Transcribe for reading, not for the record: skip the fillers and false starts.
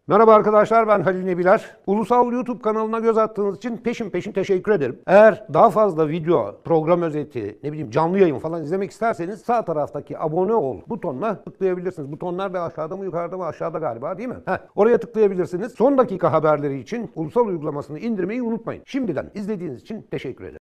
Merhaba arkadaşlar, ben Halil Nebiler. Ulusal YouTube kanalına göz attığınız için peşin teşekkür ederim. Eğer daha fazla video, program özeti, canlı yayın falan izlemek isterseniz sağ taraftaki abone ol butonuna tıklayabilirsiniz. Butonlar da aşağıda mı yukarıda mı? Aşağıda galiba, değil mi? Oraya tıklayabilirsiniz. Son dakika haberleri için Ulusal uygulamasını indirmeyi unutmayın. Şimdiden izlediğiniz için teşekkür ederim.